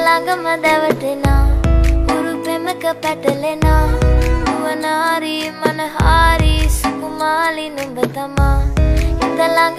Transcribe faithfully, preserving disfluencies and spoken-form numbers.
ළඟම දැවටෙනා උරු පෙමක පැටලෙනා නුවණාරි මනහාරි සුකුමාලි නුඹ තමා හිත ළඟ